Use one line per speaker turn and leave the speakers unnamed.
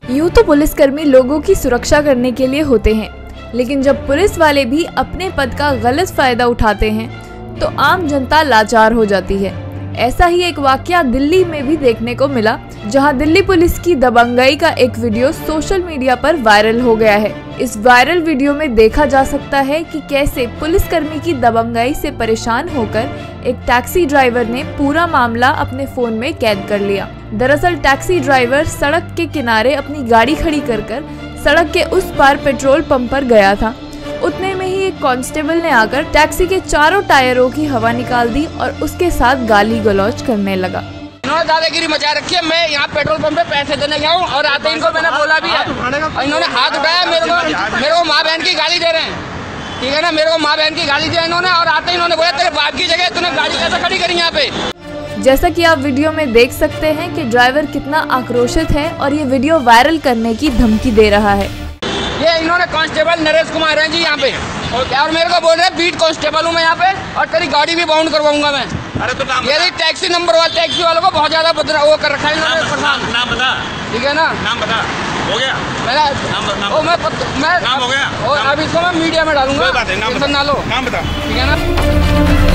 यूँ तो पुलिसकर्मी लोगों की सुरक्षा करने के लिए होते हैं, लेकिन जब पुलिस वाले भी अपने पद का गलत फायदा उठाते हैं तो आम जनता लाचार हो जाती है। ऐसा ही एक वाकया दिल्ली में भी देखने को मिला, जहां दिल्ली पुलिस की दबंगई का एक वीडियो सोशल मीडिया पर वायरल हो गया है। इस वायरल वीडियो में देखा जा सकता है कि कैसे पुलिसकर्मी की दबंगई से परेशान होकर एक टैक्सी ड्राइवर ने पूरा मामला अपने फोन में कैद कर लिया। दरअसल टैक्सी ड्राइवर सड़क के किनारे अपनी गाड़ी खड़ी कर सड़क के उस पार पेट्रोल पंप पर गया था। उतने में ही एक कांस्टेबल ने आकर टैक्सी के चारों टायरों की हवा निकाल दी और उसके साथ गाली गलौज करने लगा।
इन्होंने दादागिरी मचा रखी है। मैं यहाँ पेट्रोल पंप पे पैसे देने गया हूँ और आते इनको मैंने बोला भी है, और इन्होंने हाथ उठाया। मेरे को माँ बहन की गाली दे रहे हैं, ठीक है ना। मेरे को माँ बहन की गाली दी इन्होंने, और आते इन्होंने बोला तेरे बाप की जगह तूने गाड़ी कैसे खड़ी करी यहाँ पे।
जैसा कि आप वीडियो में देख सकते हैं कि ड्राइवर कितना आक्रोशित है और ये वीडियो वायरल करने की धमकी दे रहा है।
ये इन्होंने कांस्टेबल नरेश कुमार हैं जी यहाँ पे, और मेरे को बोल रहे हैं बीट कांस्टेबल हूँ मैं यहाँ पे, और तेरी गाड़ी भी बाउंड करवाऊंगा मैं।
अरे तो नाम
ये टैक्सी नंबर वाला टैक्सी वालों को बहुत ज्यादा वो कर रखा है इन्होंने।
नाम बता,
ठीक है ना,
नाम बता। हो गया
मेरा
नाम हो गया।
अब इसको मैं मीडिया में डालूंगा,
नाम बता,
ना लो,
नाम बता,
ठीक है ना।